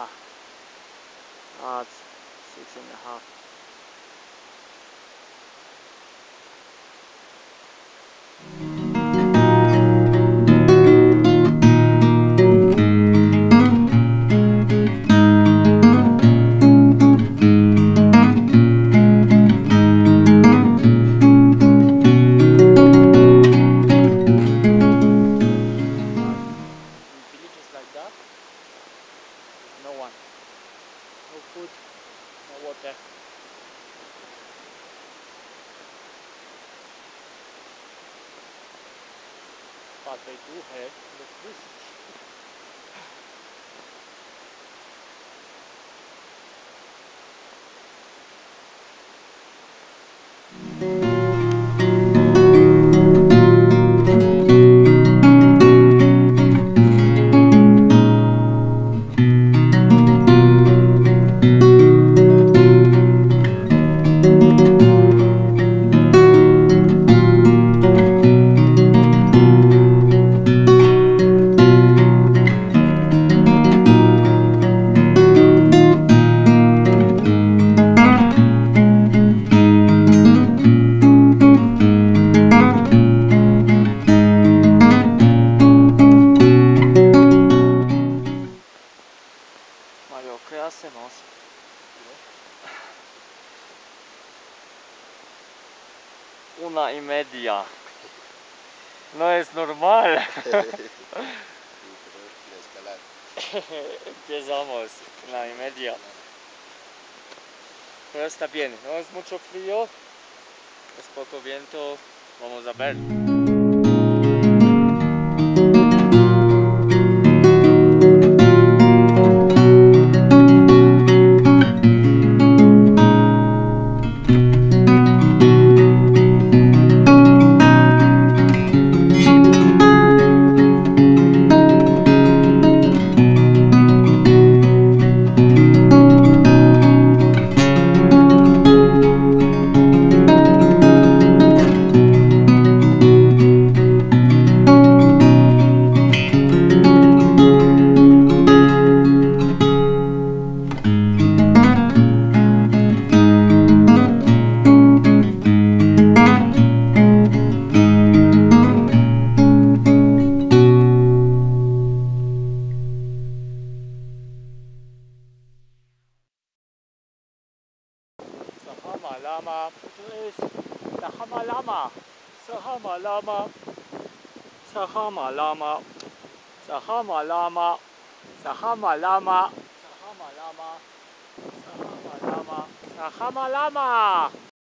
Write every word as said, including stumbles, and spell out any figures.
Yeah, that's six and a half. No one, no food, no water. But they do have electricity. Mario, ¿qué hacemos? Una y media. No es normal. Empezamos, una y media. Pero está bien, no es mucho frío, es poco viento, vamos a ver. Sahama Lama, to jest Sahama Lama, Sahama Lama, Sahama Lama, Sahama Lama, Sahama Lama, Sahama Lama, Sahama Lama, Sahama Lama.